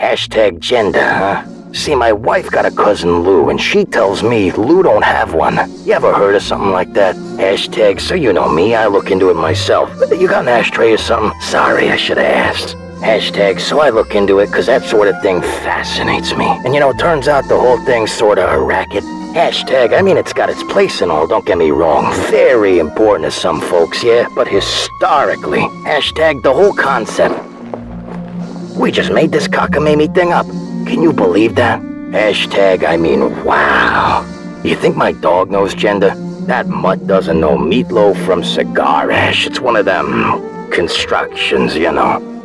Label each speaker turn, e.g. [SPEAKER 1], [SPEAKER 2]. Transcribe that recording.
[SPEAKER 1] Hashtag gender, huh? See, my wife got a cousin Lou, and she tells me Lou don't have one. You ever heard of something like that? Hashtag, so you know me, I look into it myself. You got an ashtray or something? Sorry, I should have asked. Hashtag, so I look into it because that sort of thing fascinates me. And you know, it turns out the whole thing's sort of a racket. Hashtag, I mean, it's got its place and all, don't get me wrong. Very important to some folks, yeah, but historically, hashtag, the whole concept. We just made this cockamamie thing up. Can you believe that? Hashtag, I mean, wow. You think my dog knows gender? That mutt doesn't know meatloaf from cigar ash. It's one of them constructions, you know.